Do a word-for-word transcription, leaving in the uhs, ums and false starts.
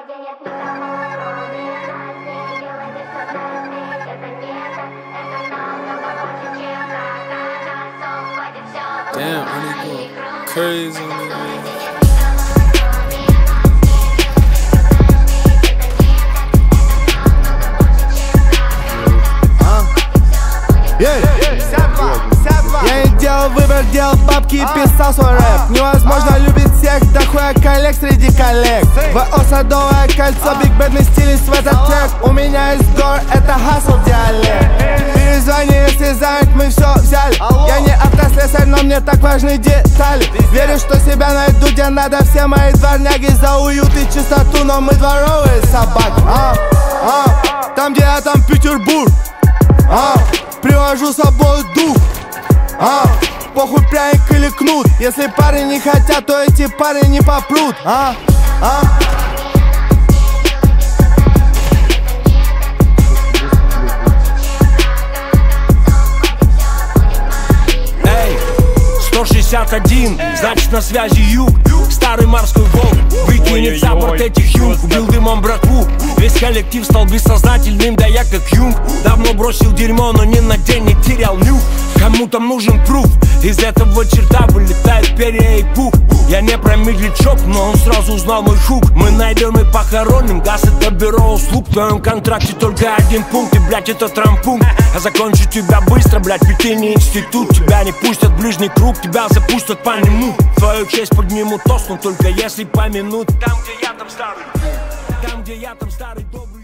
Damn, I need to go crazy on it, man. Я не делал выбор, делал бабки и писал свой рэп. Невозможно любить всех, да хуя коллег среди коллег. ВО Садовое кольцо, биг бэдный стилист в этот трек. У меня есть гор, это хасл диалект. Перезвони, если занят, мы все взяли. Я не автослесарь, но мне так важны детали. Верю, что себя найду, где надо. Все мои дворняги за уют и чистоту, но мы дворовые собаки. а, а, Там, где я, там Петербург. а, Привожу с собой дух. А, похуй пряник или кнут. Если парни не хотят, то эти парни не попрут. А, а. Эй, сто шестьдесят один, значит на связи юг. Старый морской волк выкинет за борт этих юнг. Убил дымом братву, весь коллектив стал бессознательным. Да я как юнг, давно бросил дерьмо, но ни на день не терял нюх. Кому там нужен пруф, из этого черта вылетает перья и пух. Я не про медлячок, но он сразу узнал мой хук. Мы найдем и похороним, газ это бюро услуг. В твоем контракте только один пункт, и блять это травмпункт. Я закончу тебя быстро, блять, ведь ты не институт. Тебя не пустят в ближний круг, тебя запустят по нему. Твою честь подниму тост, но только если помянут. Там, где я, там старый, там, где я, там старый добрый.